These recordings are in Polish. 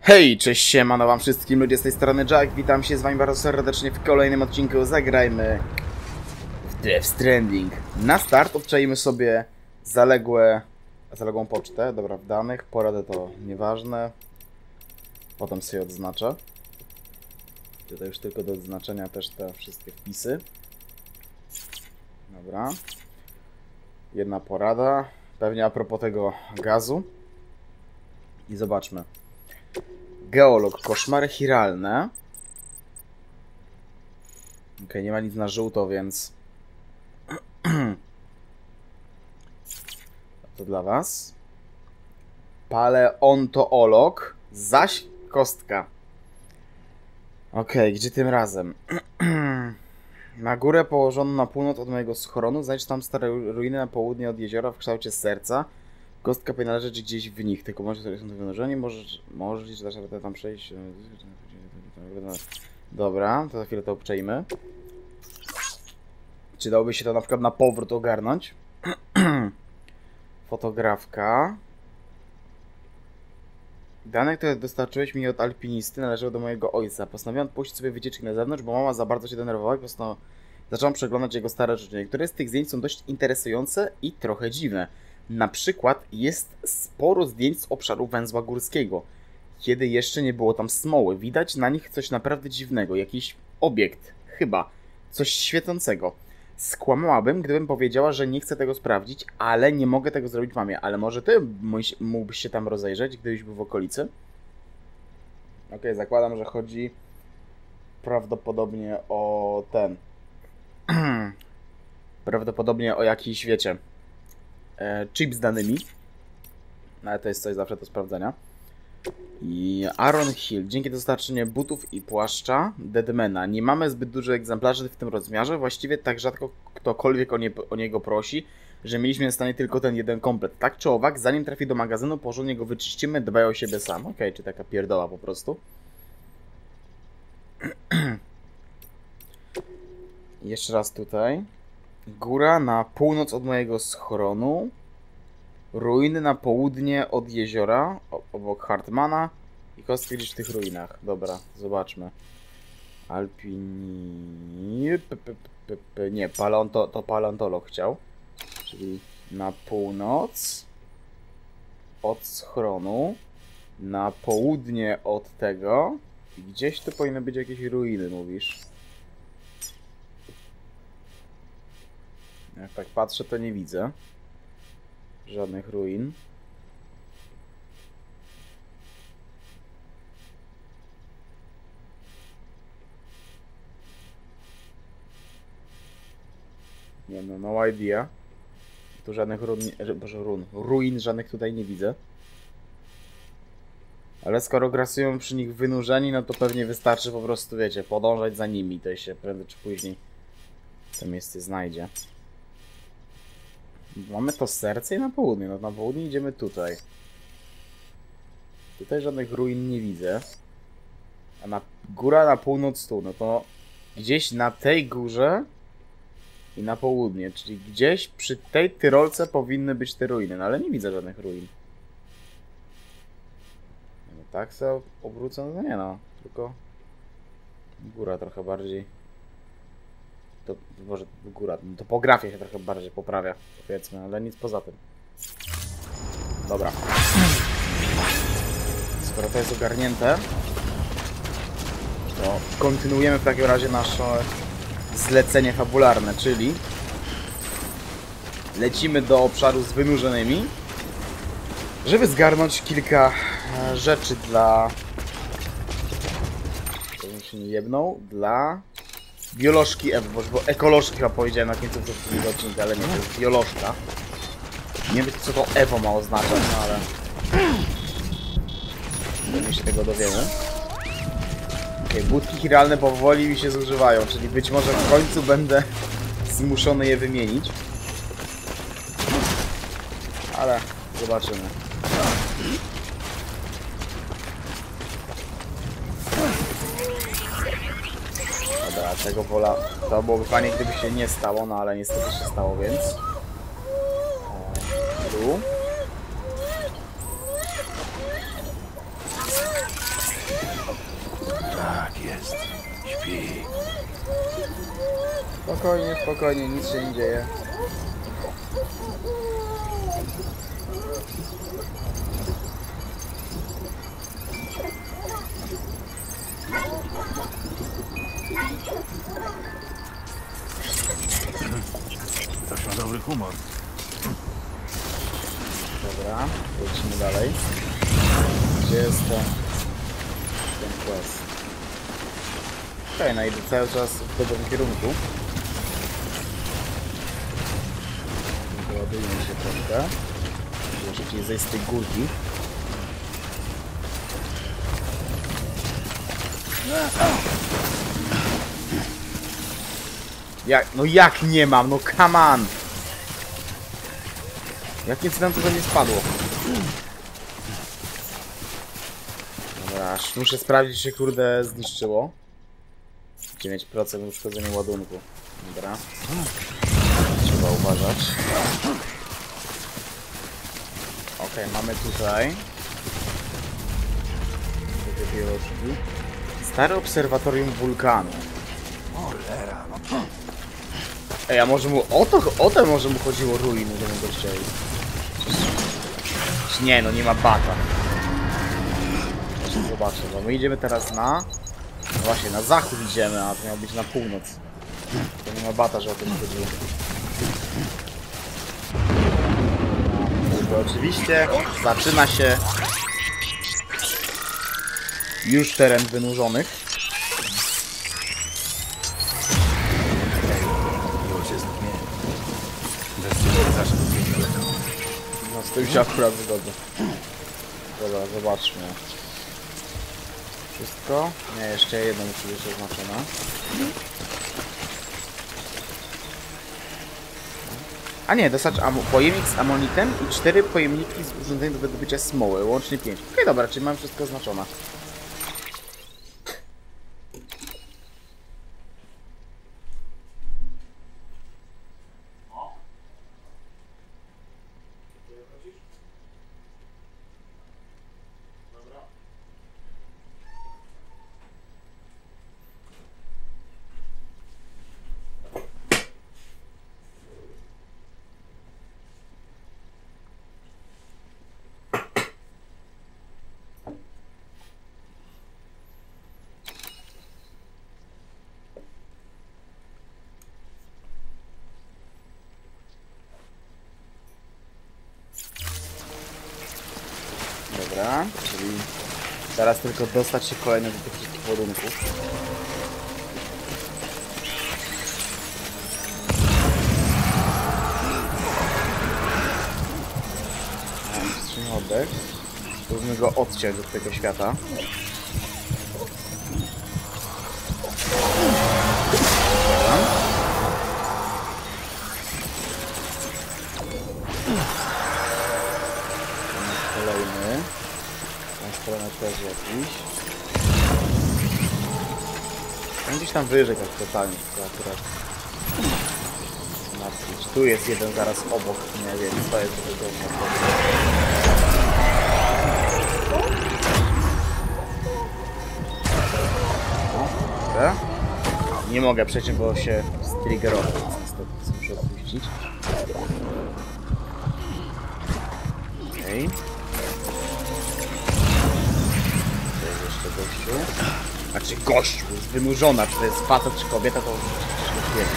Hej, cześć, siemano wam wszystkim ludzie z tej strony Jack, witam się z wami bardzo serdecznie w kolejnym odcinku. Zagrajmy w Death Stranding. Na start obczajmy sobie zaległą pocztę, dobra, w danych, poradę to nieważne. Potem sobie odznaczę. Tutaj już tylko do odznaczenia też te wszystkie wpisy. Dobra. Jedna porada, pewnie a propos tego gazu. I zobaczmy. Geolog, koszmary chiralne. Okej, nie ma nic na żółto, więc to dla was. Paleontolog, zaś kostka. Okej, gdzie tym razem? Na górę położoną na północ od mojego schronu. Znajdź tam stare ruiny na południe od jeziora w kształcie serca. Kostka powinna leżeć gdzieś w nich, tylko może sobie są to wynurzeni, możesz dasz radę tam przejść. Dobra, to za chwilę to obczajmy. Czy dałoby się to na przykład na powrót ogarnąć? Fotografka. Dane, które dostarczyłeś mi od alpinisty, należały do mojego ojca. Postanowiłem puścić sobie wycieczki na zewnątrz, bo mama za bardzo się denerwowała. Zacząłem przeglądać jego stare rzeczy. Niektóre z tych zdjęć są dość interesujące i trochę dziwne. Na przykład jest sporo zdjęć z obszaru węzła górskiego, kiedy jeszcze nie było tam smoły. Widać na nich coś naprawdę dziwnego, jakiś obiekt, chyba, coś świecącego. Skłamałabym, gdybym powiedziała, że nie chcę tego sprawdzić, ale nie mogę tego zrobić mamie. Ale może ty mógłbyś się tam rozejrzeć, gdybyś był w okolicy? Okej, zakładam, że chodzi prawdopodobnie o ten. Prawdopodobnie o jakiś, wiecie, chip z danymi. Ale to jest coś zawsze do sprawdzenia. I Aaron Hill. Dzięki dostarczeniu butów i płaszcza Deadmana. Nie mamy zbyt dużo egzemplarzy w tym rozmiarze. Właściwie tak rzadko ktokolwiek o niego prosi, że mieliśmy w stanie tylko ten jeden komplet. Tak czy owak, zanim trafi do magazynu, porządnie go wyczyścimy, dbaj o siebie sam. Okej, czy taka pierdoła po prostu. Jeszcze raz tutaj. Góra na północ od mojego schronu. Ruiny na południe od jeziora, obok Hartmana. I kostki gdzieś w tych ruinach. Dobra, zobaczmy. Nie, to paleontolog chciał. Czyli na północ od schronu. Na południe od tego. I gdzieś tu powinny być jakieś ruiny, mówisz. Jak tak patrzę, to nie widzę żadnych ruin. Nie no, no idea. Tu żadnych ruin żadnych tutaj nie widzę. Ale skoro grasują przy nich wynurzeni, no to pewnie wystarczy po prostu, wiecie, podążać za nimi. To się prędzej czy później to miejsce znajdzie. Mamy to serce i na południe. No na południe idziemy tutaj. Tutaj żadnych ruin nie widzę. A góra na północ tu. No to gdzieś na tej górze i na południe. Czyli gdzieś przy tej Tyrolce powinny być te ruiny. No ale nie widzę żadnych ruin. No tak sobie obrócę? No nie no. Tylko góra trochę bardziej. To może góra, topografia się trochę bardziej poprawia, powiedzmy, ale nic poza tym. Dobra. Skoro to jest ogarnięte, to kontynuujemy w takim razie nasze zlecenie fabularne, czyli lecimy do obszaru z wynurzonymi, żeby zgarnąć kilka rzeczy dla... To bym się nie jebnął, dla... biolożki Ewy, bo ekolożki chyba powiedziałem na końcu tego odcinka, ale nie, to jest biolożka. Nie wiem, co to Ewo ma oznaczać, no ale... my się tego dowiemy. Okej, budki chiralne powoli mi się zużywają, czyli być może w końcu będę zmuszony je wymienić. Ale zobaczymy. Dobra, tego wola... To byłoby fajnie, gdyby się nie stało, no ale niestety się stało, więc... Tu. Spokojnie, spokojnie, nic się nie dzieje. Ktoś ma dobry humor. Dobra, lecimy dalej. Gdzie jest ten quest? Okej, no idę cały czas w dobrym kierunku. Ładujmy się troszkę. Żeby szybciej zejść z tej górki. Jak? No jak nie mam? No come on! Jakim cudem to nie spadło? Dobra, aż muszę sprawdzić, czy się kurde zniszczyło. 9% uszkodzenia ładunku. Dobra. Trzeba uważać. Okej, mamy tutaj takie wieloczki. Stare obserwatorium wulkanu. Cholera, no. Ej, a może mu o to może mu chodziło ruiny, że mu go chcieli. Nie, no nie ma bata. Jeszcze zobaczę, bo my idziemy teraz na... No właśnie, na zachód idziemy, a to miał być na północ. To nie ma bata, że o tym chodziło. Bo oczywiście zaczyna się już teren wynurzonych. Było cię znów nie. Bez ciebie nie zaszedł zbyt daleko. No z tym się akurat zgodzę. Dobra, zobaczmy. Wszystko? Nie, jeszcze jedno musi być oznaczone. A nie, dostać pojemnik z amonitem i 4 pojemniki z urządzeniem do wydobycia smoły, łącznie 5. Okej, dobra, czyli mam wszystko oznaczone. Dobra, czyli teraz tylko dostać się kolejno do tych wszystkich ładunków. Wstrzymaj oddech. Spróbujmy go odciąć od tego świata. Kolejny. Tą stronę też jakiś. No gdzieś tam wyżej tak totalnie, to akurat martwić. Tu jest jeden zaraz obok mnie, więc to jest wygodne. Dobra. Nie mogę przecież, bo się striggerował, więc niestety muszę odpuścić. Okej. To jest jeszcze gościu. Znaczy gościu, jest wynurzona, czy to jest facet, czy kobieta, to przecież nie wiem.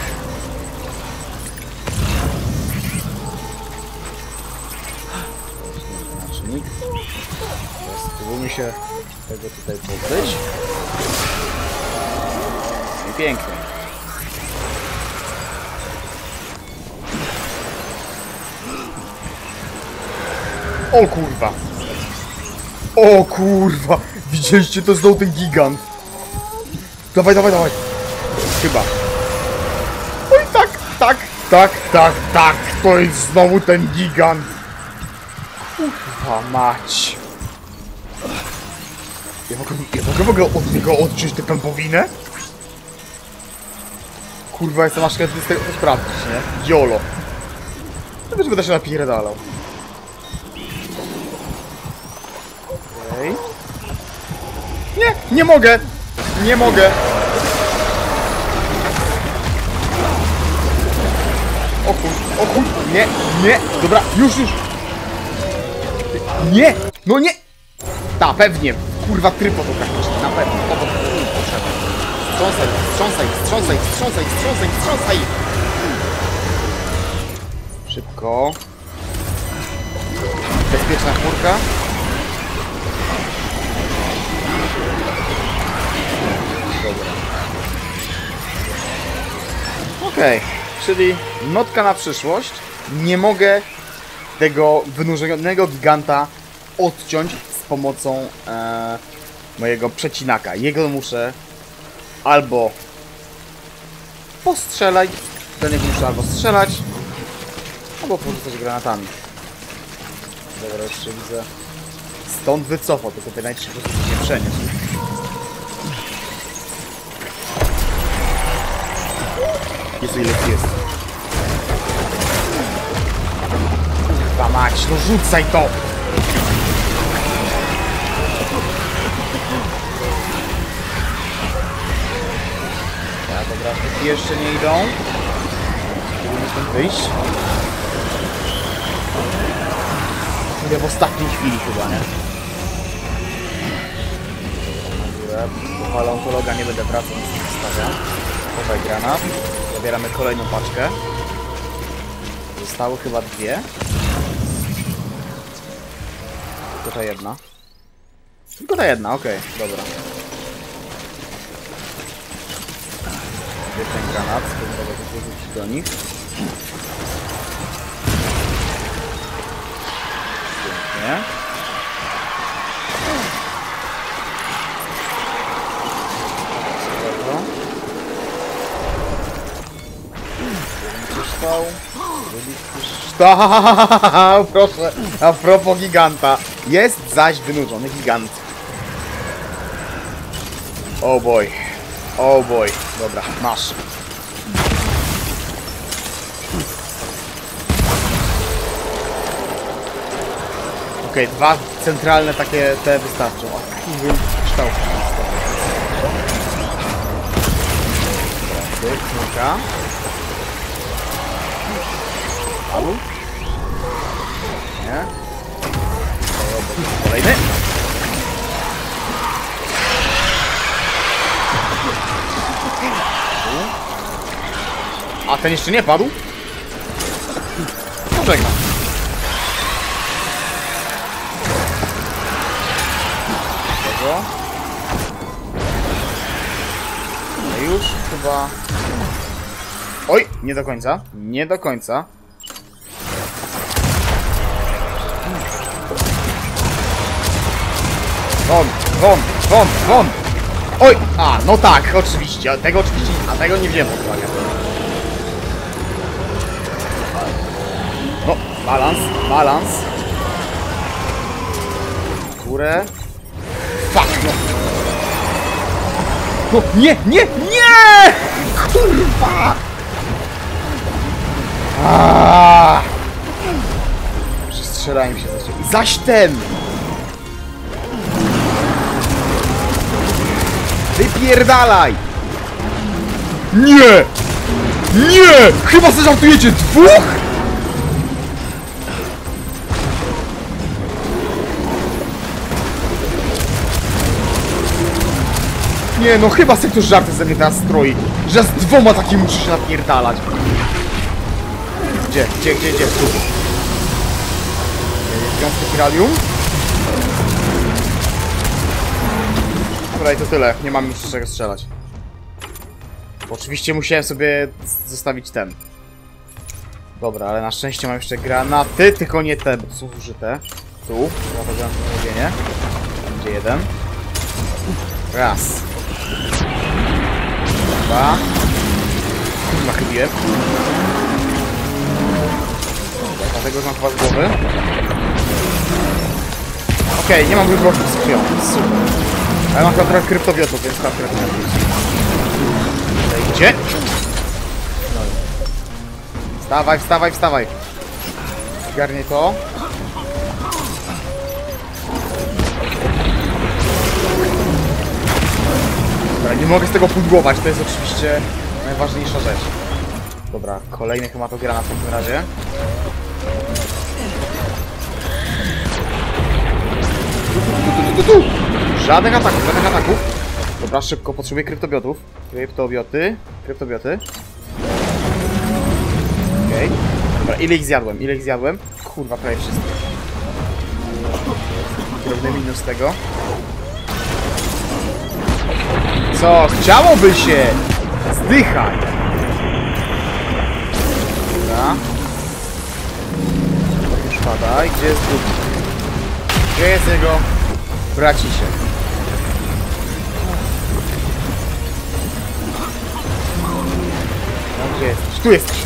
Znacznik. Teraz spróbujmy się tego tutaj pozbyć. I pięknie. O kurwa! O kurwa! Widzieliście to znowu ten gigant? Dawaj, dawaj, dawaj! Chyba. Oj tak, tak, tak, tak, tak! To jest znowu ten gigant! Kurwa mać! Ja mogę od niego odciąć tę pępowinę? Kurwa, jestem aż chętny z tego sprawdzić, nie? Jolo! Chyba, że będę się napierdalał. Okej. Nie! Nie mogę! Nie mogę! o chuj, nie, nie, dobra, już. Nie, no nie. Ta, pewnie, kurwa trypo to praktycznie, na pewno, to potrzeba. Wstrząsaj. Szybko. Bezpieczna chmurka. Dobra. Okej, czyli notka na przyszłość. Nie mogę tego wynurzonego giganta odciąć z pomocą mojego przecinaka. Jego muszę albo postrzelać, do niego muszę albo strzelać, albo porzucać granatami. Dobra, jeszcze widzę. Stąd wycofał, tylko ten najszybciej po prostu się przeniósł. Jezu, ile tu jest. Kurwa mać, no rzucaj to! Ja, dobra, jeszcze nie idą. Powinien stąd wyjść. Mówię w ostatniej chwili chyba, nie? Do paleontologa nie będę wracał, nic nie zostawiam. Chowaj granat. Zabieramy kolejną paczkę. Zostały chyba dwie. Tylko ta jedna. Tylko ta jedna, okej, dobra. Bierz ten granat, spróbuję go wyrzucić do nich. Pięknie. Stał. Stał, proszę. A propos giganta. Jest zaś wynurzony gigant. Oh boy. Oh boy. Dobra, masz. Okej, dwa centralne takie te wystarczą. Kształt. Dobra, Alu? Nie? Kolejny? A ten jeszcze nie padł? Pożegnam. Tego. No już chyba... Oj, nie do końca. Nie do końca. Won! Oj! A, no tak, oczywiście. A tego nie wziąłem pod uwagę. No, balans. Górę. Fuck, no. No, nie! Kurwa! Przestrzelają się zaś ten! Wypierdalaj! Nie! Chyba sobie żartujecie dwóch? Nie, no chyba sobie ktoś żarty ze mnie teraz stroi. Że z dwoma takimi muszę się napierdalać. Gdzie? Tu. Gigantski piralium. Dobra, i to tyle. Nie mam już czego strzelać. Bo oczywiście musiałem sobie zostawić ten. Dobra, ale na szczęście mam jeszcze granaty, tylko nie te, bo to są zużyte. Tu, zachodzę na mówienie. Będzie jeden. Raz. Dwa. Kurwa, chybiłem. Dlatego znam chyba z głowy. Okej, nie mam wyborów z krwią. Super. Ale mam chyba trochę kryptowiotów, więc chyba trochę nie plus. Gdzie? Wstawaj. Zgarnij to. Dobra, nie mogę z tego pudłować, to jest oczywiście najważniejsza rzecz. Dobra, kolejny hematogranat w takim razie. Żadnych ataków, żadnych ataków. Dobra, szybko, potrzebuję kryptobiotów. Kryptobioty. Okej. Dobra, ile ich zjadłem? Kurwa, prawie wszystko. Drobny minus tego. Co? Chciałoby się! Zdychaj! Dobra. Już padaj. Gdzie jest drugi? Gdzie jest jego braciszek? No gdzie jesteś? Tu jesteś!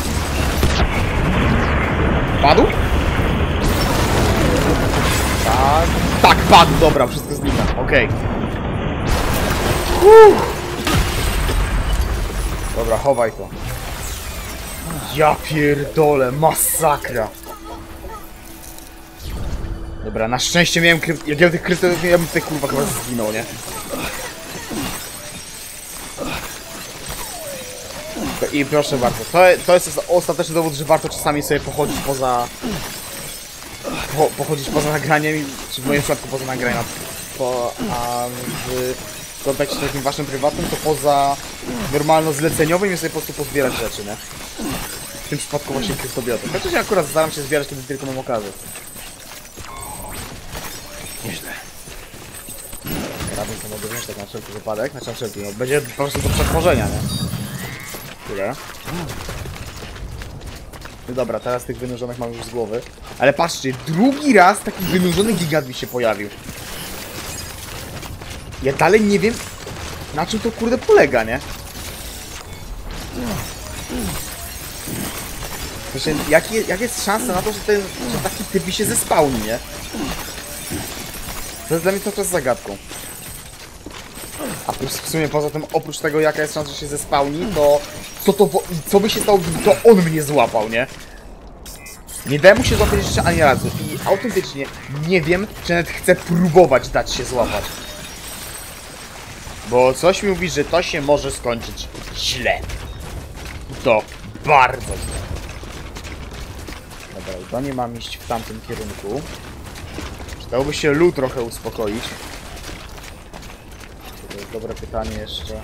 Padł? Tak. Tak, padł, dobra, wszystko znika. Okej. Dobra, chowaj to. Ja pierdolę, masakra. Dobra, na szczęście miałem krypto... Jak ja tych krypto... Ja bym tutaj kurwa chyba zginął, nie? I proszę bardzo, to jest ostateczny dowód, że warto czasami sobie pochodzić poza... pochodzić poza nagraniem, czy w moim przypadku poza nagraniem, a w kontekście takim waszym prywatnym, to poza normalno-zleceniowym i sobie po prostu pozbierać rzeczy, nie? W tym przypadku właśnie kryptobioty. Chociaż ja akurat staram się zbierać, kiedy tylko mam okazję. Nieźle. Radny to mogę wziąć tak na wszelki wypadek, znaczy na wszelki, no będzie po prostu do przetworzenia, nie? Tyle. No dobra, teraz tych wynurzonych mam już z głowy. Ale patrzcie, drugi raz taki wynurzony gigant mi się pojawił. Ja dalej nie wiem, na czym to kurde polega, nie? Proszę, jak jest szansa na to, że taki typ mi się zespałni, nie? To jest dla mnie to jest zagadką. A plus w sumie poza tym, oprócz tego jaka jest szansa, że się zespałni, to co by się stało, gdyby to on mnie złapał, nie? Nie dałem mu się złapać jeszcze ani razu i autentycznie nie wiem, czy nawet chcę próbować dać się złapać. Bo coś mi mówi, że to się może skończyć źle. To bardzo źle. Dobra, to nie mam iść w tamtym kierunku. Przydałoby się Lu trochę uspokoić. To jest dobre pytanie jeszcze.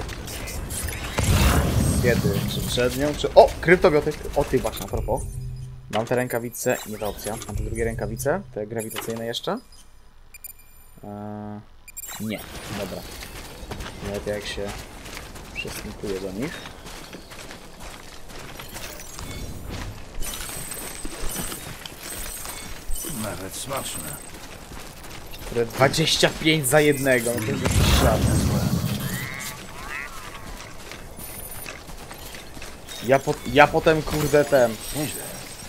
Kiedy? Czy przed nią, czy... O! Kryptobiotyk! O ty właśnie, a propos. Mam te rękawice, nie ta opcja. Mam te drugie rękawice, te grawitacyjne jeszcze. Nie, dobra. Nawet jak się przystępuje do nich. Nawet smaczne. Które 25 za jednego, no to jest jakiś żadne. Ja potem kurde ten. Nieźle.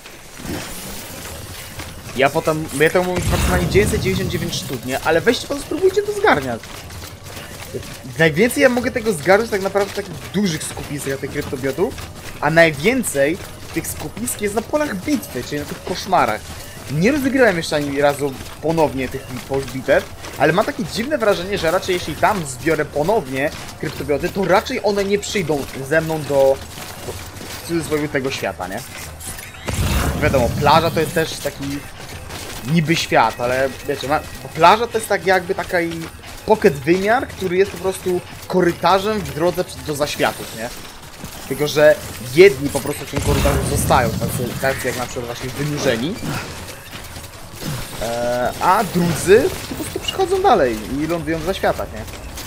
Ja to mówię maksymalnie 999 sztuk, nie? Ale weźcie po spróbujcie to zgarniać. Najwięcej ja mogę tego zgarnąć tak naprawdę w takich dużych skupiskach tych kryptobiotów, a najwięcej tych skupisk jest na polach bitwy, czyli na tych koszmarach. Nie rozegrałem jeszcze ani razu ponownie tych bitew, ale mam takie dziwne wrażenie, że raczej jeśli tam zbiorę ponownie kryptobioty, to raczej one nie przyjdą ze mną do w cudzysłowie tego świata, nie? Wiadomo, plaża to jest też taki niby świat, ale wiecie, plaża to jest tak jakby taki pocket wymiar, który jest po prostu korytarzem w drodze do zaświatów, nie? Tylko, że jedni po prostu w tym korytarzu zostają, tacy jak na przykład właśnie wynurzeni, a drudzy po prostu przychodzą dalej i lądują w zaświatach, nie?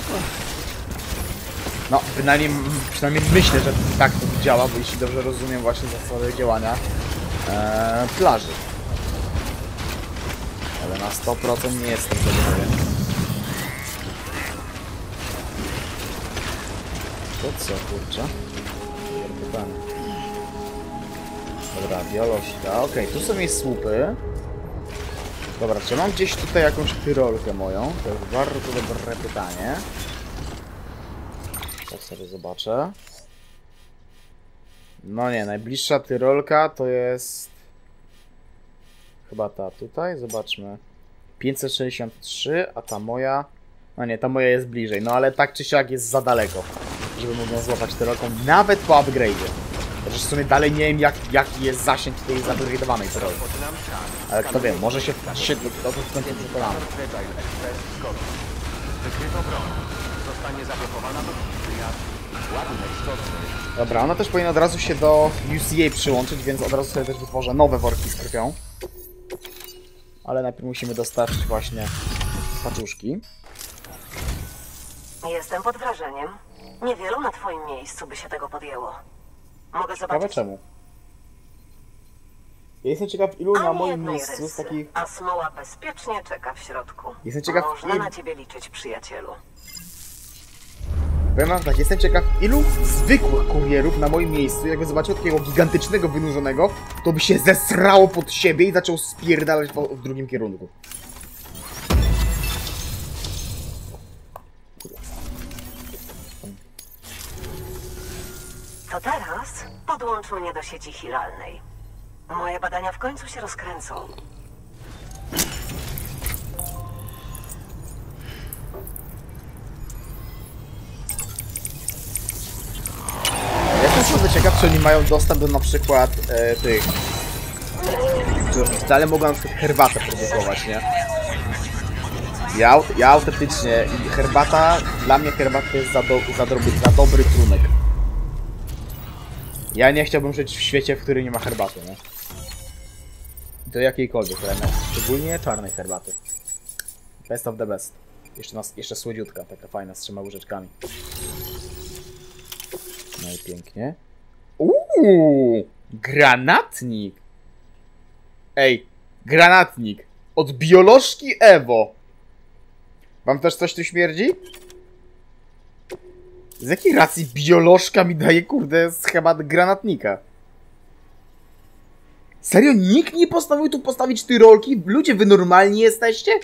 No, przynajmniej myślę, że tak to działa, bo jeśli dobrze rozumiem właśnie zasady działania plaży. Ale na 100% nie jestem tego pewien. To co, kurczę? Pytanie. Dobra, biologika. Okej, tu są jej słupy. Dobra, czy mam gdzieś tutaj jakąś tyrolkę moją? To jest bardzo dobre pytanie. Tak sobie zobaczę. No nie, najbliższa tyrolka to jest... Chyba ta tutaj, zobaczmy. 563, a ta moja... No nie, ta moja jest bliżej, no ale tak czy siak jest za daleko, żeby mógł ją złapać tyrolką, nawet po upgrade'zie. Chociaż w sumie dalej nie wiem jaki jest zasięg tej zabudowanej broni. Ale kto wie, może się do tego w końcu przekonamy. Wykryto broń. Zostanie zablokowana do przyjazd. Ładunek skoczny. Dobra, ona też powinna od razu się do UCA przyłączyć, więc od razu sobie też wytworzę nowe worki z krwią. Ale najpierw musimy dostarczyć właśnie paczuszki. Jestem pod wrażeniem. Niewielu na twoim miejscu by się tego podjęło. Mogę Ciekawe zobaczyć. czemu. Ja jestem ciekaw, ilu na Ani moim jednej miejscu z rysy, takich... a smoła bezpiecznie czeka w środku. Jestem ciekaw, Można na ciebie liczyć, przyjacielu. Powiem wam tak, jestem ciekaw, ilu zwykłych kurierów na moim miejscu, jakby zobaczył takiego gigantycznego, wynurzonego, to by się zesrało pod siebie i zaczął spierdalać w drugim kierunku. To teraz podłącz mnie do sieci chiralnej. Moje badania w końcu się rozkręcą. Jestem bardzo ciekaw, czy oni mają dostęp do na przykład tych... Dalej mogą na przykład herbatę produkować, nie? Ja autentycznie... Herbata... Dla mnie herbata to jest za dobry trunek. Ja nie chciałbym żyć w świecie, w którym nie ma herbaty, nie? Do jakiejkolwiek, szczególnie czarnej herbaty. Best of the best. Jeszcze słodziutka, taka fajna, z 3 łyżeczkami. No i pięknie. Granatnik! Ej, granatnik! Od biolożki Ewo! Wam też coś tu śmierdzi? Z jakiej racji biolożka mi daje, kurde, schemat granatnika? Serio? Nikt nie postanowił tu postawić tyrolki? Ludzie, wy normalni jesteście?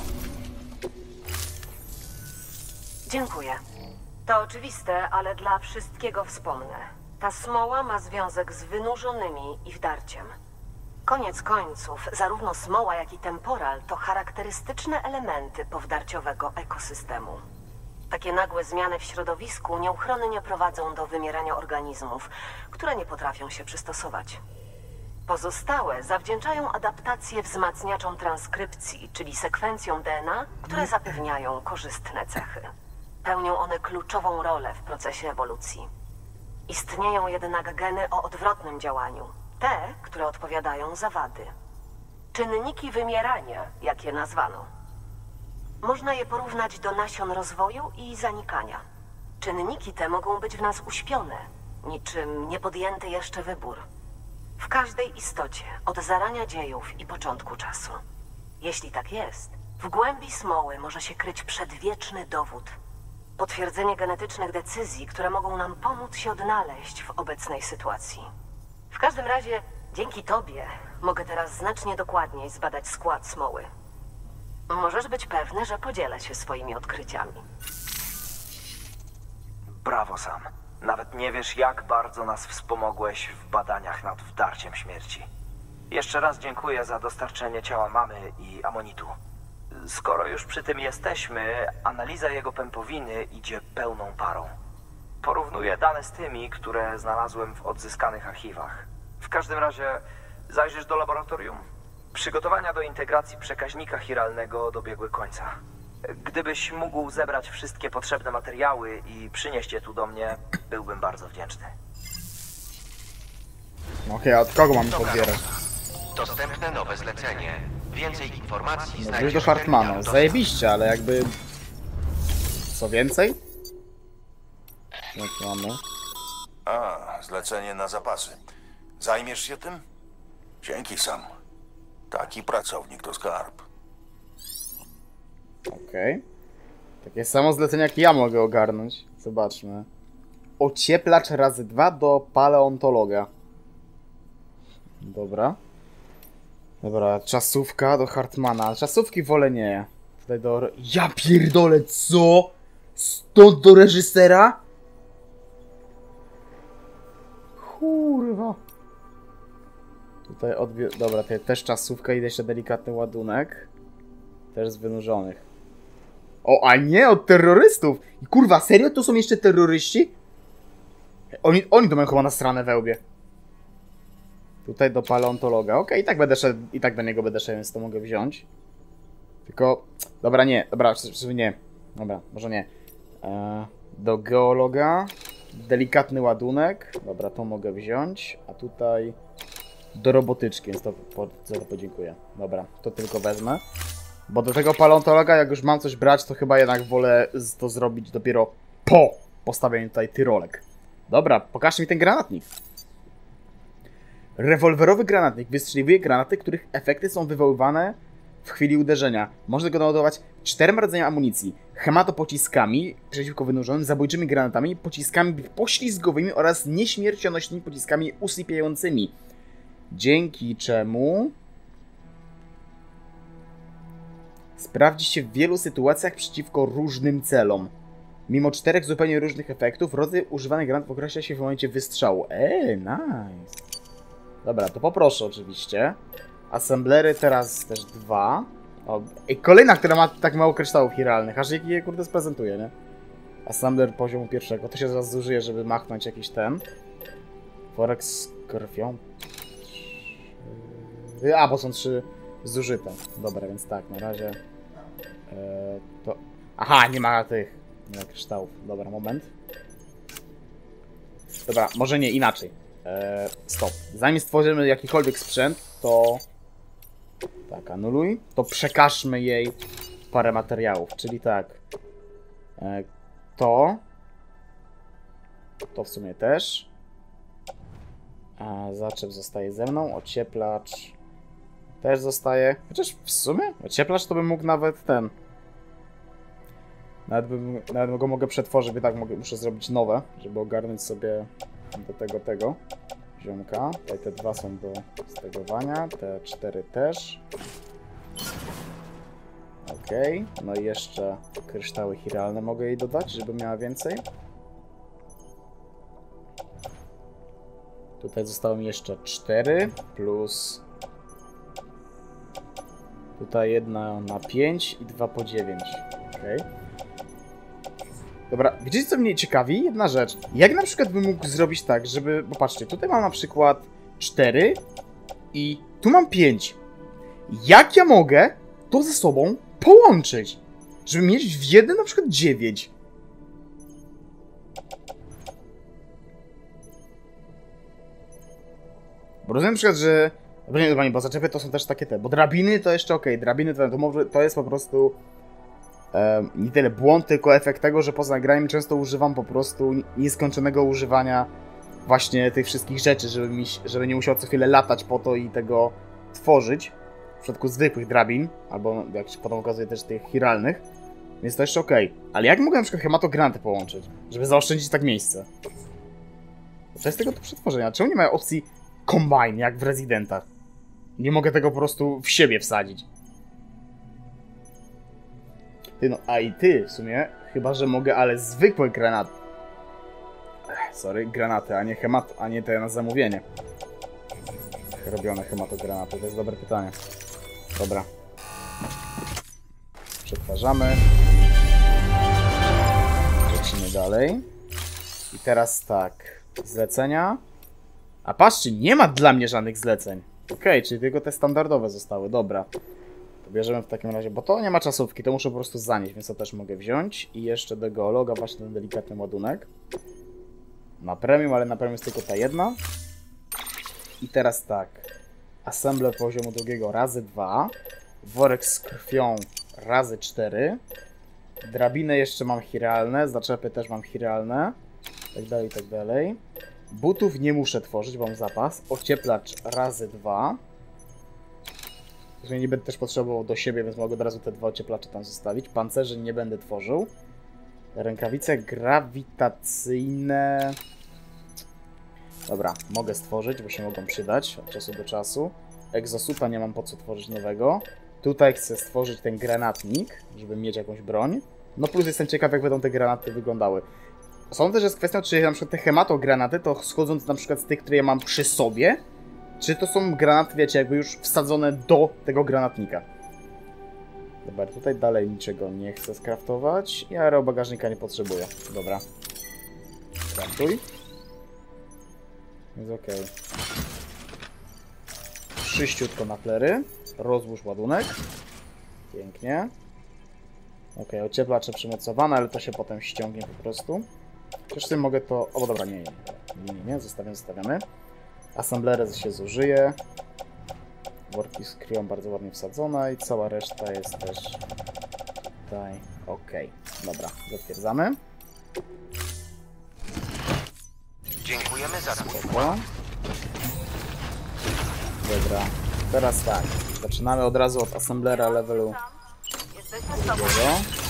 Dziękuję. To oczywiste, ale dla wszystkiego wspomnę. Ta smoła ma związek z wynurzonymi i wdarciem. Koniec końców, zarówno smoła, jak i temporal to charakterystyczne elementy powdarciowego ekosystemu. Takie nagłe zmiany w środowisku nieuchronnie prowadzą do wymierania organizmów, które nie potrafią się przystosować. Pozostałe zawdzięczają adaptację wzmacniaczom transkrypcji, czyli sekwencjom DNA, które zapewniają korzystne cechy. Pełnią one kluczową rolę w procesie ewolucji. Istnieją jednak geny o odwrotnym działaniu, te, które odpowiadają za wady. Czynniki wymierania, jak je nazwano. Można je porównać do nasion rozwoju i zanikania. Czynniki te mogą być w nas uśpione, niczym niepodjęty jeszcze wybór. W każdej istocie, od zarania dziejów i początku czasu. Jeśli tak jest, w głębi smoły może się kryć przedwieczny dowód. Potwierdzenie genetycznych decyzji, które mogą nam pomóc się odnaleźć w obecnej sytuacji. W każdym razie, dzięki tobie, mogę teraz znacznie dokładniej zbadać skład smoły. Możesz być pewny, że podzielę się swoimi odkryciami. Brawo, Sam. Nawet nie wiesz, jak bardzo nas wspomogłeś w badaniach nad wdarciem śmierci. Jeszcze raz dziękuję za dostarczenie ciała mamy i amonitu. Skoro już przy tym jesteśmy, analiza jego pępowiny idzie pełną parą. Porównuję dane z tymi, które znalazłem w odzyskanych archiwach. W każdym razie, zajrzysz do laboratorium? Przygotowania do integracji przekaźnika chiralnego dobiegły końca. Gdybyś mógł zebrać wszystkie potrzebne materiały i przynieść je tu do mnie, byłbym bardzo wdzięczny. Okej, a od kogo mam pobierać? Dostępne nowe zlecenie. Więcej informacji No, znajdziesz do w Hartmana. terminalu Zajebiście, ale jakby... Co więcej? Jak mamy? A, zlecenie na zapasy. Zajmiesz się tym? Dzięki, Sam. Taki pracownik to skarb. Okej. Takie samo zlecenie jak ja mogę ogarnąć. Zobaczmy. Ocieplacz razy 2 do paleontologa. Dobra. Dobra, czasówka do Hartmana. Czasówki wolę nie. Tutaj do... Ja pierdolę, co? Stąd do reżysera? Kurwa. Tutaj Dobra, tutaj też czasówka i jeszcze delikatny ładunek. Też z wynurzonych. O, a nie, od terrorystów! I kurwa, serio? To są jeszcze terroryści? Oni to mają chyba nasrane we łbie. Tutaj do paleontologa. Okej, i tak będę szedł, i tak do niego będę szedł, więc to mogę wziąć. Tylko... Dobra, nie. Dobra, nie. Dobra, może nie. Do geologa. Delikatny ładunek. Dobra, to mogę wziąć. A tutaj... Do robotyczki, więc to za to podziękuję. Dobra, to tylko wezmę. Bo do tego paleontologa, jak już mam coś brać, to chyba jednak wolę to zrobić dopiero po postawieniu tutaj tyrolek. Dobra, pokaż mi ten granatnik. Rewolwerowy granatnik wystrzeliwuje granaty, których efekty są wywoływane w chwili uderzenia. Można go naładować 4 rodzajami amunicji. Hematopociskami przeciwko wynurzonym, zabójczymi granatami, pociskami poślizgowymi oraz nieśmiercionośnymi pociskami usypiającymi. Dzięki czemu sprawdzi się w wielu sytuacjach przeciwko różnym celom. Mimo 4 zupełnie różnych efektów, rodzaj używanych granatów określa się w momencie wystrzału. Nice. Dobra, to poproszę oczywiście. Assemblery teraz też 2. O, kolejna, która ma tak mało kryształów chiralnych. Aż je kurde sprezentuje, nie? Assembler poziomu 1. To się zaraz zużyje, żeby machnąć jakiś ten. Worek z krwią. A, bo są 3 zużyte. Dobra, więc tak, na razie to... Aha, nie ma tych. Nie ma kryształów. Dobra, moment. Dobra, może nie, inaczej. Stop. Zanim stworzymy jakikolwiek sprzęt, to... Tak, anuluj. To przekażmy jej parę materiałów. Czyli tak. To w sumie też. A zaczep zostaje ze mną. Ocieplacz też zostaje. Chociaż w sumie ocieplacz to bym mógł nawet ten... Nawet go mogę przetworzyć, bo tak muszę zrobić nowe, żeby ogarnąć sobie do tego ziomka. Tutaj te 2 są do stegowania, te 4 też. Okej, no i jeszcze kryształy chiralne mogę jej dodać, żeby miała więcej. Tutaj zostało mi jeszcze 4 plus... Tutaj 1 na 5 i 2 po 9. Okej. Dobra, wiecie co mnie ciekawi? Jedna rzecz. Jak na przykład bym mógł zrobić tak, żeby... Bo patrzcie, tutaj mam na przykład 4 i tu mam 5. Jak ja mogę to ze sobą połączyć? Żeby mieć w jednym na przykład 9. Bo rozumiem na przykład, że... Nie, bo zaczepy to są też takie te... Bo drabiny to jeszcze okej. Drabiny to jest po prostu... nie tyle błąd, tylko efekt tego, że poza nagraniem często używam po prostu nieskończonego używania właśnie tych wszystkich rzeczy, żeby nie musiał co chwilę latać po to i tego tworzyć. W przypadku zwykłych drabin, albo jak się potem okazuje też tych chiralnych. Więc to jeszcze okej. Ale jak mogę na przykład hematogranaty połączyć, żeby zaoszczędzić tak miejsce? Bo to jest tego do przetworzenia. Czemu nie ma opcji combine, jak w Residentach? Nie mogę tego po prostu w siebie wsadzić. Ty, no, a i ty w sumie, chyba że mogę, ale zwykłe granaty. Sorry, granaty, a nie te na zamówienie. Robione hematogranaty, to jest dobre pytanie. Dobra. Przetwarzamy. Lecimy dalej. I teraz tak, zlecenia. A patrzcie, nie ma dla mnie żadnych zleceń. Okej, czyli tylko te standardowe zostały, dobra. To bierzemy w takim razie, bo to nie ma czasówki, to muszę po prostu zanieść, więc to też mogę wziąć. I jeszcze do geologa właśnie ten delikatny ładunek. Na premium, ale na premium jest tylko ta jedna. I teraz tak. Assembler poziomu 2 razy 2. Worek z krwią razy 4. Drabinę jeszcze mam chiralne, zaczepy też mam chiralne. Tak dalej, tak dalej. Butów nie muszę tworzyć, bo mam zapas. Ocieplacz razy 2. Nie będę też potrzebował do siebie, więc mogę od razu te 2 ocieplacze tam zostawić. Pancerzy nie będę tworzył. Rękawice grawitacyjne... Dobra, mogę stworzyć, bo się mogą przydać od czasu do czasu. Exosuta nie mam po co tworzyć nowego. Tutaj chcę stworzyć ten granatnik, żeby mieć jakąś broń. No plus jestem ciekaw, jak będą te granaty wyglądały. Są też jest kwestią, czy na przykład te hematogranaty to schodząc na przykład z tych, które ja mam przy sobie, czy to są granaty, wiecie, jakby już wsadzone do tego granatnika. Dobra, tutaj dalej niczego nie chcę skraftować i aerobagażnika nie potrzebuję. Dobra. Kraftuj. Jest okej. Czyściutko na plery. Rozłóż ładunek. Pięknie. Okej, ocieplacze przymocowane, ale to się potem ściągnie po prostu. Przecież tym mogę to... O, dobra, nie, zostawiamy. Assemblery się zużyje. Worki z kryją bardzo ładnie wsadzone i cała reszta jest też tutaj. Okej, dobra, zatwierdzamy. Dziękujemy za twój Dobra. Dobra, teraz tak. Zaczynamy od razu od assemblera levelu Jesteśmy z tobą. drugiego.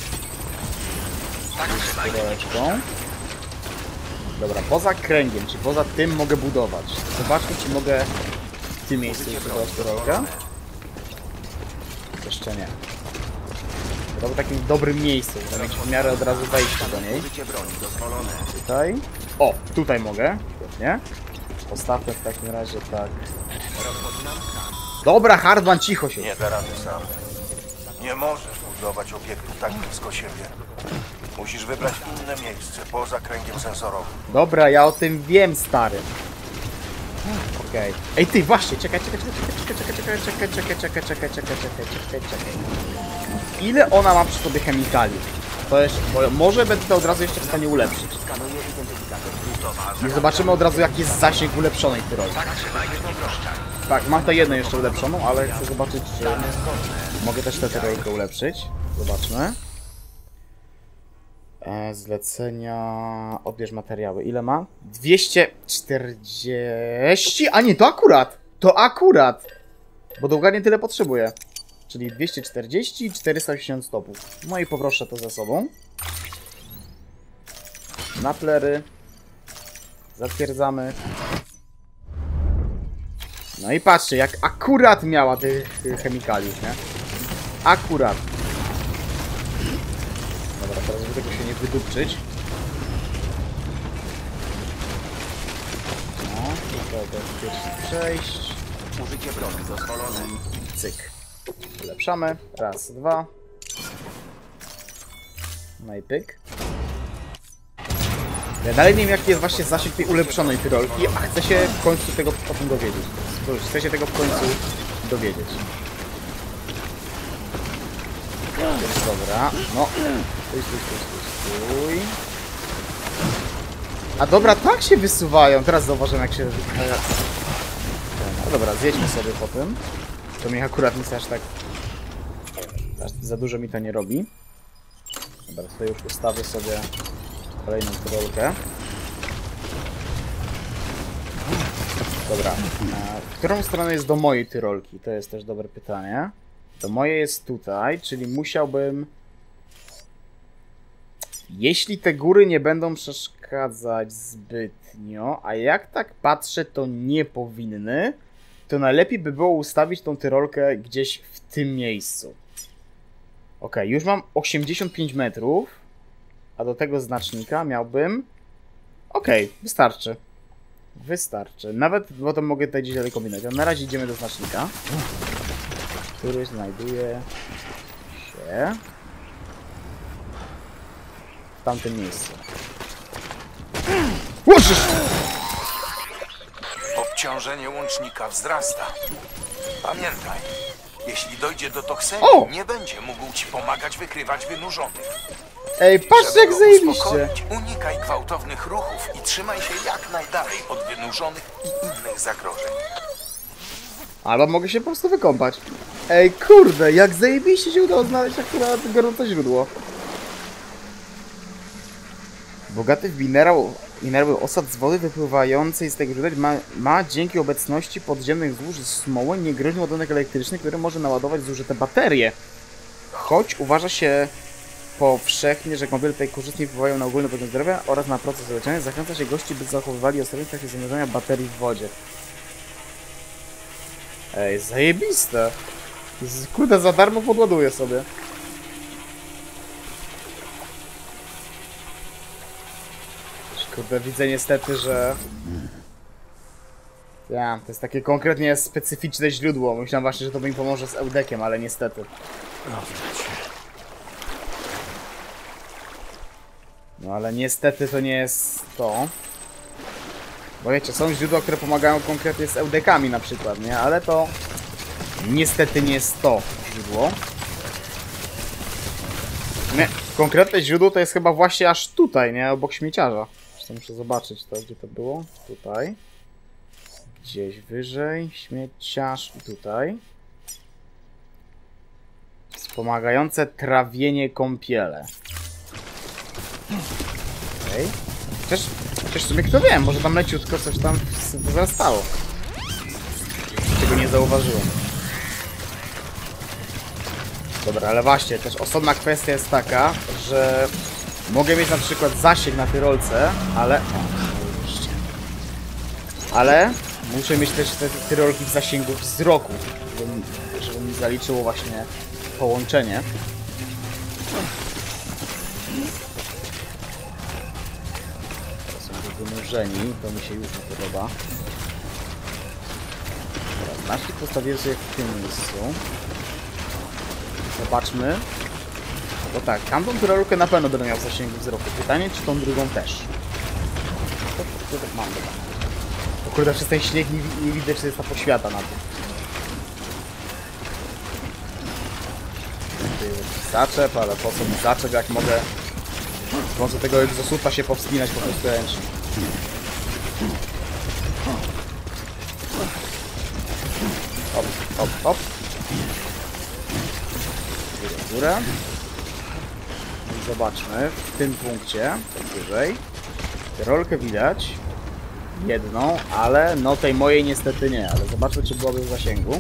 Pudełeczką. Dobra, poza kręgiem, czy poza tym mogę budować. Zobaczmy, czy mogę w tym miejscu budować pudełka. Jeszcze nie. To w takim dobrym miejscu, żeby mieć w miarę od razu wejście do niej. Użycie broni dozwolone. Tutaj. O, tutaj mogę. Świetnie. Postawmy w takim razie tak. Rozpoczynam skan. Dobra, Hardman, cicho się. Nie da rady sam. Nie możesz budować obiektu tak blisko siebie. Musisz wybrać inne miejsce, poza kręgiem sensorowym. Dobra, ja o tym wiem, stary. Okej. Ej, ty, właśnie, czekaj. Ile ona ma przy sobie chemikaliów? To jest, bo może będę to od razu jeszcze w stanie ulepszyć. Skanuję identyfikator. I zobaczymy od razu, jaki jest zasięg ulepszonej tyroli. Tak, mam to jedną jeszcze ulepszoną, ale chcę zobaczyć, czy mogę też tę tyrolkę ulepszyć. Zobaczmy. Zlecenia... Odbierz materiały. Ile ma? 240... A nie, to akurat! To akurat! Bo dokładnie tyle potrzebuję. Czyli 240 i 480 stopów. No i poproszę to ze sobą. Na plery. Zatwierdzamy. No i patrzcie, jak akurat miała tych chemikaliów, nie? Akurat. Dobra, teraz żeby tego się nie wydupczyć. No, to bezpiecznie przejść. Użycie broni dozwolone. Cyk. Ulepszamy. Raz, dwa. No i pyk. Ja dalej nie wiem, jaki jest właśnie zasięg tej ulepszonej tyrolki, a chcę się w końcu tego potem dowiedzieć. Chcę się tego w końcu dowiedzieć. Dobra, no. Stój. A dobra, tak się wysuwają. Teraz zauważyłem, jak się... No dobra, zjedźmy sobie po tym. To mnie akurat nic aż tak... Aż za dużo mi to nie robi. Dobra, tutaj już ustawię sobie kolejną tyrolkę. Dobra, w którą stronę jest do mojej tyrolki? To jest też dobre pytanie. To moje jest tutaj, czyli musiałbym... Jeśli te góry nie będą przeszkadzać zbytnio, a jak tak patrzę, to nie powinny, to najlepiej by było ustawić tą tyrolkę gdzieś w tym miejscu. Ok, już mam 85 metrów, a do tego znacznika miałbym... Ok, wystarczy. Wystarczy. Nawet, bo to mogę tutaj gdzieś dalej kombinować. A na razie idziemy do znacznika, który znajduje się w tamtym miejscu. Łożysz! Obciążenie łącznika wzrasta. Pamiętaj, jeśli dojdzie do O! toksenu, nie będzie mógł ci pomagać wykrywać wynurzonych. Ej, patrzcie jak Żeby go zajebiście! uspokoić, unikaj gwałtownych ruchów i trzymaj się jak najdalej od wynurzonych i innych zagrożeń. Albo mogę się po prostu wykąpać. Ej, kurde, jak zajebiście się udało znaleźć akurat gorące źródło. Bogaty w minerały osad z wody wypływającej z tego źródła ma dzięki obecności podziemnych złóż smoły niegroźny ładunek elektryczny, który może naładować zużyte baterie. Choć uważa się powszechnie, że kąpiele tej korzystnie wpływają na ogólny poziom zdrowia oraz na proces leczenia, zachęca się gości, by zachowywali ostrożność w trakcie zanurzenia baterii w wodzie. Ej, zajebiste! Kurde, za darmo podładuję sobie. Kurde, widzę niestety, że... Ja, to jest takie konkretnie specyficzne źródło. Myślałem właśnie, że to mi pomoże z Eudekiem, ale niestety. No ale niestety to nie jest to. Bo wiecie, są źródła, które pomagają konkretnie z Eudekami na przykład, nie? Ale to Niestety nie jest to źródło. Nie, konkretne źródło to jest chyba właśnie aż tutaj, nie? Obok śmieciarza. Zresztą muszę zobaczyć to, gdzie to było. Tutaj. Gdzieś wyżej. Śmieciarz i tutaj. Wspomagające trawienie kąpiele. Okej. Chociaż w sumie kto wie, może tam leciutko coś tam wyrastało. Czego nie zauważyłem. Dobra, ale właśnie, też osobna kwestia jest taka, że mogę mieć na przykład zasięg na tyrolce, ale... Ale muszę mieć też te tyrolki w zasięgu wzroku, żeby mi zaliczyło właśnie połączenie. Teraz są wynurzeni, to mi się już nie podoba. Teraz znacznik postawię sobie w tym miejscu. Zobaczmy. Bo tak, tamtą tyrolkę na pewno będę miał w zasięgu wzroku. Pytanie, czy tą drugą też. To mam chyba. O kurde, przez ten śnieg nie widzę, czy jest ta poświata na tym. Zaczep, ale po co mi zaczep, jak mogę z pomocą tego egzosuta się powspinać po prostu ręcznie. Hop, hop, hop. W górę. I zobaczmy, w tym punkcie, tak wyżej, tyrolkę widać. Jedną, ale no tej mojej niestety nie, ale zobaczmy, czy byłaby w zasięgu.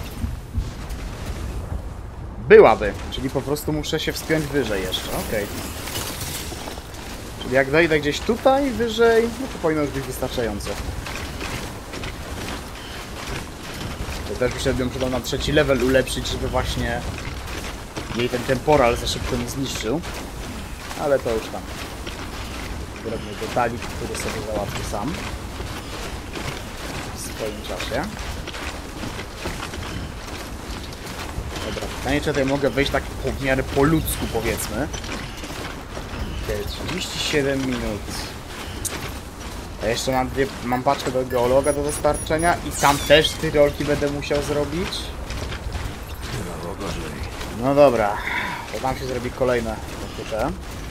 Byłaby, czyli po prostu muszę się wspiąć wyżej jeszcze, okej. Czyli jak dojdę gdzieś tutaj wyżej, no to powinno już być wystarczająco. To też musiałbym przydał na 3. level ulepszyć, żeby właśnie jej ten temporal za szybko nie zniszczył. Ale to już tam drobny detalik, który sobie załatwię sam w swoim czasie. Dobra, pytanie, czy tutaj mogę wejść tak w miarę po ludzku, powiedzmy. 37 minut. A jeszcze mam paczkę do geologa do dostarczenia i tam też tyrolki będę musiał zrobić. No dobra, to tam się zrobi kolejne zakupy.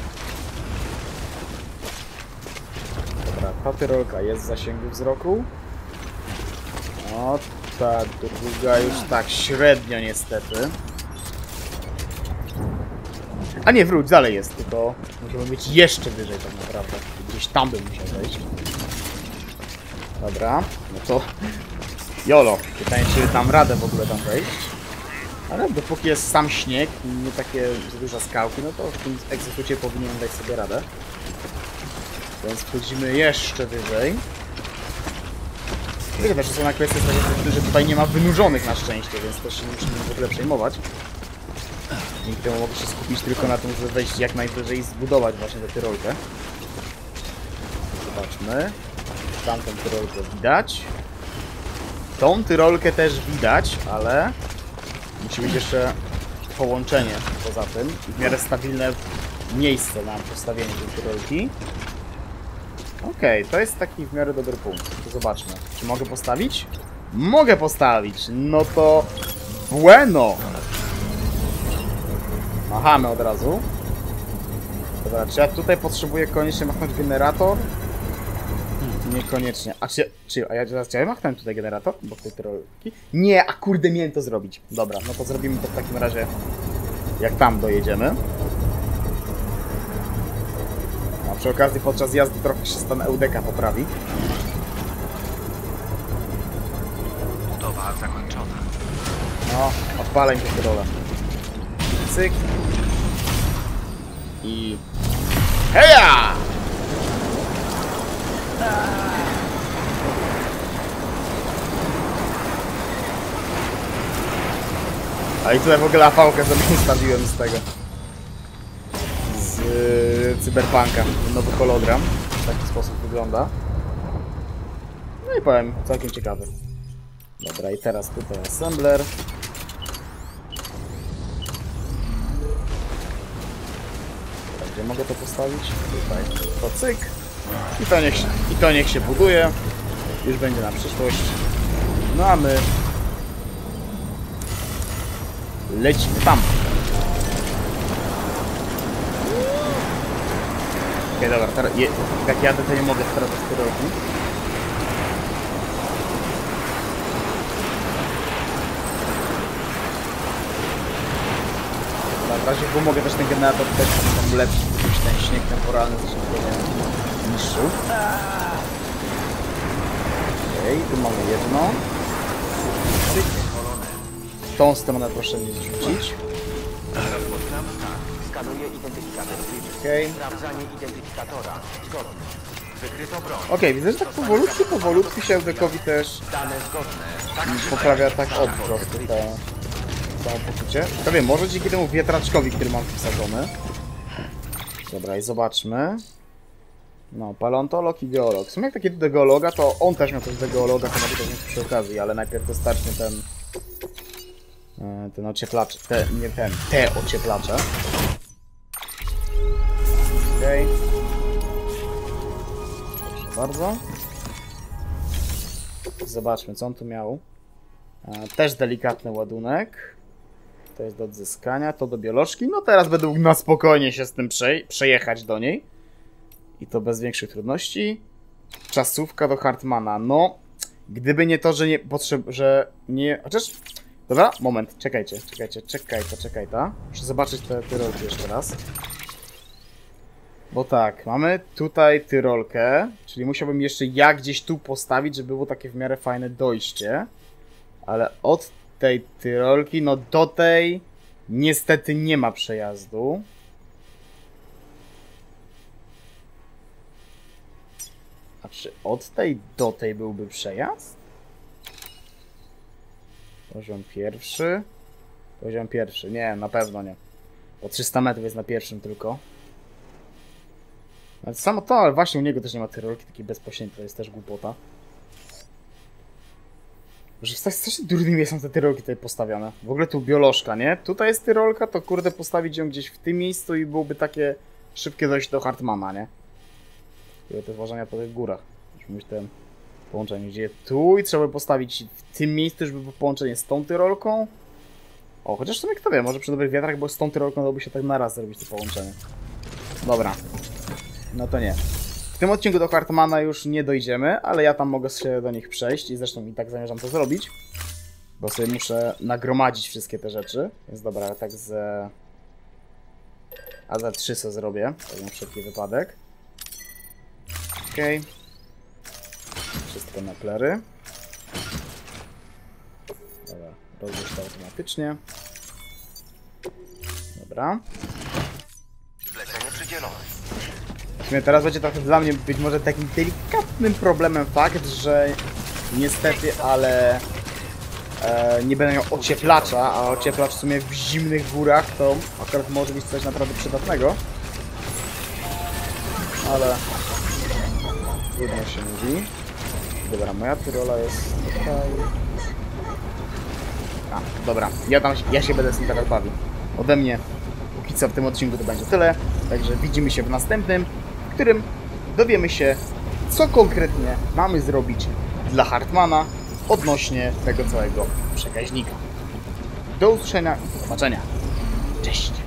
Dobra, ta tyrolka jest w zasięgu wzroku. O, ta druga już tak średnio niestety. A nie, wróć, dalej jest, tylko musimy być jeszcze wyżej tak naprawdę. Gdzieś tam bym musiał wejść. Dobra, no to... Jolo, pytanie, czy dam radę w ogóle tam wejść. Ale dopóki jest sam śnieg i nie takie duże skałki, no to w tym egzosucie powinienem dać sobie radę. Więc wchodzimy jeszcze wyżej. Wiecie, też są kwestie takie, że tutaj nie ma wynurzonych na szczęście, więc też się nie musimy w ogóle przejmować. Dzięki temu mogę się skupić tylko na tym, żeby wejść jak najwyżej i zbudować właśnie tę tyrolkę. Zobaczmy. Tamtą tyrolkę widać. Tą tyrolkę też widać, ale musi być jeszcze połączenie poza tym i w miarę stabilne miejsce na postawienie tej tyrolki. Okej, to jest taki w miarę dobry punkt. To zobaczmy. Czy mogę postawić? Mogę postawić! No to... Bueno! Machamy od razu. Dobra, czy ja tutaj potrzebuję koniecznie machnąć generator? Niekoniecznie. A ja teraz chciałem machnąć tutaj generator? Bo tej tyrolki? Nie, a kurde, miałem to zrobić. Dobra, no to zrobimy to w takim razie, jak tam dojedziemy. A przy okazji podczas jazdy trochę się stan EUDeka poprawi. Budowa zakończona. No, odpalę tę tyrolę. Cyk. I... Heja! A i tutaj w ogóle AV-kę sobie ustawiłem z tego. Z Cyberpunka. Nowy hologram. W taki sposób wygląda. No i powiem, całkiem ciekawy. Dobra, i teraz tutaj assembler. Gdzie mogę to postawić? Tutaj. To cyk. I to niech się buduje. Już będzie na przyszłość. No a my lecimy tam. Okej, dobra, teraz jak jadę, to nie mogę teraz z drogi. W razie bo mogę też ten generator też tam lepszy, gdybyś ten śnieg temporalny coś niszczył. Okej, tu mamy jedno. Tą stronę proszę nie zrzucić. Rozpoczynam start. Skanuję identyfikator Switch. Okej. Sprawdzanie identyfikatora. Zgodne. Wykryto broń. Okej, widzę, że tak powolutku się Eldekowi też Dane zgodne. Tak poprawia tak po prostu całe poczucie. To wiem, może dzięki temu wiatraczkowi, który mam wsadzony. Dobra, i zobaczmy. No, paleontolog i geolog. W sumie jak takie do geologa, to on też miał coś do geologa, to mogę też mieć przy okazji, ale najpierw dostarczmy ten ocieplacz, te ocieplacze. Okej. Proszę bardzo. Zobaczmy, co on tu miał. Też delikatny ładunek. To jest do odzyskania, to do biolożki. No teraz będę mógł na spokojnie się z tym przejechać do niej. I to bez większych trudności. Czasówka do Hartmana. No, gdyby nie to, że nie... Chociaż... Dobra, moment, czekajcie. Muszę zobaczyć te tyrolki jeszcze raz. Bo tak, mamy tutaj tyrolkę, czyli musiałbym jeszcze gdzieś tu postawić, żeby było takie w miarę fajne dojście. Ale od tej tyrolki, no do tej niestety nie ma przejazdu. A czy od tej do tej byłby przejazd? Poziom pierwszy. Nie, na pewno nie. Bo 300 metrów jest na pierwszym tylko. Ale samo to, ale właśnie u niego też nie ma tyrolki takiej bezpośredniej, to jest też głupota. Że strasznie durnymi są te tyrolki tutaj postawione. W ogóle tu biolożka, nie? Tutaj jest tyrolka, to kurde postawić ją gdzieś w tym miejscu i byłoby takie szybkie dojście do Hartmana, nie? I te ważenia po tych górach. Musimy mieć ten połączenie, gdzie tu i trzeba by postawić w tym miejscu, żeby było połączenie z tą tyrolką. O, chociaż w sumie kto wie, może przy dobrych wiatrach, bo z tą tyrolką dałoby się tak naraz zrobić to połączenie. Dobra. No to nie. W tym odcinku do Hartmana już nie dojdziemy, ale ja tam mogę się do nich przejść i zresztą i tak zamierzam to zrobić. Bo sobie muszę nagromadzić wszystkie te rzeczy. Więc dobra, ale tak a za 3 co zrobię, tak na wszelki wypadek. Okej. Wszystko na plery. Dobra, rozbierz to automatycznie. Dobra. Zlecenie przydzielone. W sumie teraz będzie trochę dla mnie być może takim delikatnym problemem fakt, że niestety, ale nie będę miał ocieplacza, a ocieplacz w sumie w zimnych górach to akurat może być coś naprawdę przydatnego. Ale trudno się mówi. Dobra, moja tyrola jest tutaj. A, dobra, ja się będę z tym teraz bawił. Ode mnie póki co w tym odcinku to będzie tyle. Także widzimy się w następnym, w którym dowiemy się, co konkretnie mamy zrobić dla Hartmana odnośnie tego całego przekaźnika. Do usłyszenia i do zobaczenia. Cześć!